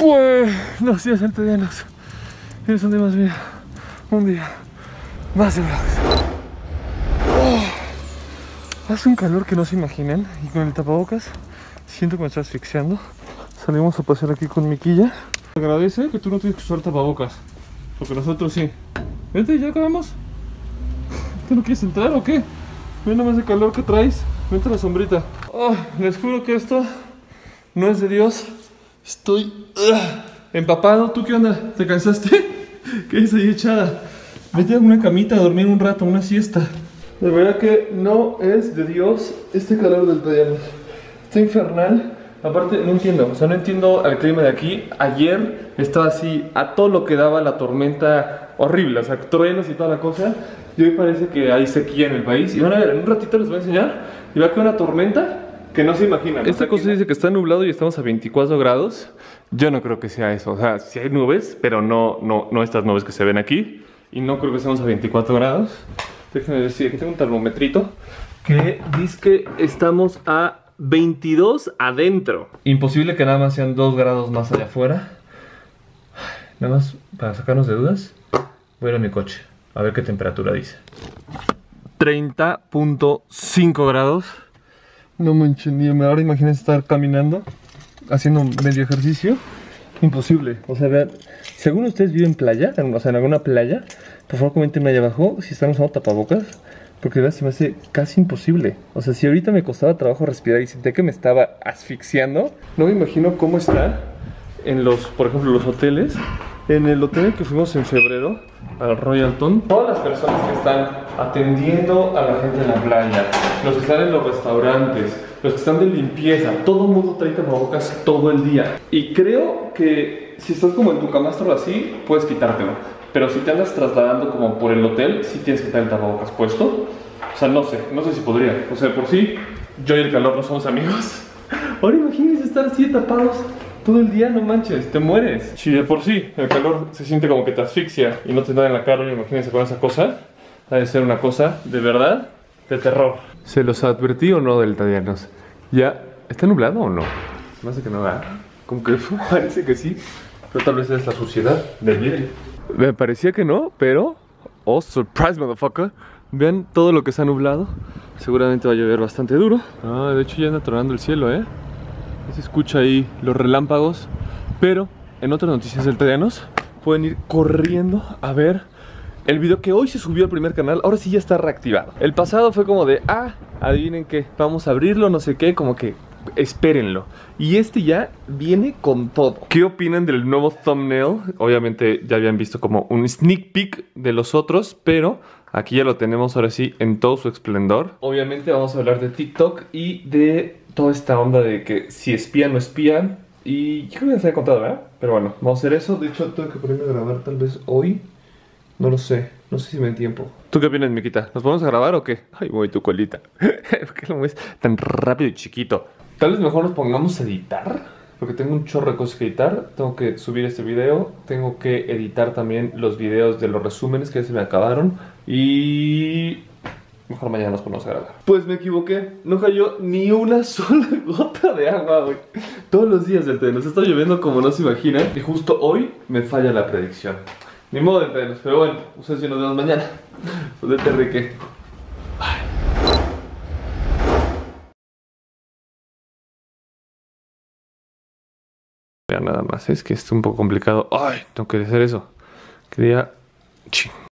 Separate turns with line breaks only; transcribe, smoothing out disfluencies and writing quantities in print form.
Buenos días, altadianos. Es un día más bien, un día más de vlogs. Hace un calor que no se imaginan y con el tapabocas siento que me está asfixiando. Salimos a pasear aquí con Miquilla. Agradece que tú no tienes que usar tapabocas, porque nosotros sí. Vente, ya acabamos. ¿Tú no quieres entrar o qué? Mira nomás el calor que traes. Vente a la sombrita. Les juro que esto no es de Dios. Estoy empapado. ¿Tú qué onda? ¿Te cansaste? ¿Qué es ahí echada? Vete a una camita a dormir un rato, una siesta. De verdad que no es de Dios este calor del Tadianos. Está infernal. Aparte, no entiendo, o sea, no entiendo el clima de aquí. Ayer estaba así, a todo lo que daba la tormenta horrible, o sea, truenos y toda la cosa. Y hoy parece que hay sequía en el país. Y van a ver, en un ratito les voy a enseñar. Y va a quedar una tormenta que no se imaginan. Esta cosa dice que está nublado y estamos a 24 grados. Yo no creo que sea eso, o sea, sí hay nubes, pero no estas nubes que se ven aquí. Y no creo que estemos a 24 grados. Déjenme decir, aquí tengo un termometrito que dice que estamos a 22 adentro. Imposible que nada más sean 2 grados más allá afuera. Nada más para sacarnos de dudas, voy a ir a mi coche a ver qué temperatura dice. 30.5 grados. No manches, ni ahora imagínense estar caminando, haciendo medio ejercicio. Imposible. O sea, vean, según ustedes viven en playa, o sea, en alguna playa, por favor comenten ahí abajo si están usando tapabocas. Porque vean, se me hace casi imposible. O sea, si ahorita me costaba trabajo respirar y sentí que me estaba asfixiando, no me imagino cómo está en los, por ejemplo, los hoteles. En el hotel que fuimos en febrero, al Royalton, todas las personas que están atendiendo a la gente en la playa, los que están en los restaurantes, los que están de limpieza, todo el mundo trae tapabocas todo el día. Y creo que si estás como en tu camastro así, puedes quitártelo. Pero si te andas trasladando como por el hotel, sí tienes que tener el tapabocas puesto. O sea, no sé si podría. O sea, por sí, yo y el calor no somos amigos. Ahora imagínense estar así tapados todo el día, no manches, te mueres. Si de por sí el calor se siente como que te asfixia y no te da en la cara, imagínense con esa cosa. Ha de ser una cosa, de verdad, de terror. ¿Se los advertí o no del Tadianos? ¿Ya está nublado o no? No sé que no da. Como que parece que sí, pero tal vez es la suciedad del día. Me parecía que no, pero... Oh, surprise, motherfucker. Vean todo lo que se ha nublado. Seguramente va a llover bastante duro. De hecho ya anda tronando el cielo, se escucha ahí los relámpagos. Pero en otras noticias del Tadianos pueden ir corriendo a ver el video que hoy se subió al primer canal. Ahora sí ya está reactivado. El pasado fue como de, adivinen qué, vamos a abrirlo, no sé qué, como que espérenlo. Y este ya viene con todo. ¿Qué opinan del nuevo thumbnail? Obviamente ya habían visto como un sneak peek de los otros, pero aquí ya lo tenemos ahora sí en todo su esplendor. Obviamente vamos a hablar de TikTok y de toda esta onda de que si espían o no espían. Y yo creo que ya se había contado, ¿verdad? Pero bueno, vamos a hacer eso. De hecho tengo que ponerme a grabar tal vez hoy. No lo sé, no sé si me da tiempo. ¿Tú qué opinas, Miquita? ¿Nos podemos a grabar o qué? Ay, mueve tu colita. ¿Por qué lo mueves tan rápido y chiquito? Tal vez mejor nos pongamos a editar, porque tengo un chorro de cosas que editar. Tengo que subir este video, tengo que editar también los videos de los resúmenes que ya se me acabaron. Y... mejor mañana nos ponemos a grabar. Pues me equivoqué, no cayó ni una sola gota de agua hoy. Todos los días del nos está lloviendo como no se imaginan. Y justo hoy me falla la predicción. Ni modo de tenerlos, pero bueno, ustedes y nos vemos mañana. Pues de Enrique. Ya nada más, es que es un poco complicado. Ay, tengo que hacer eso. Quería...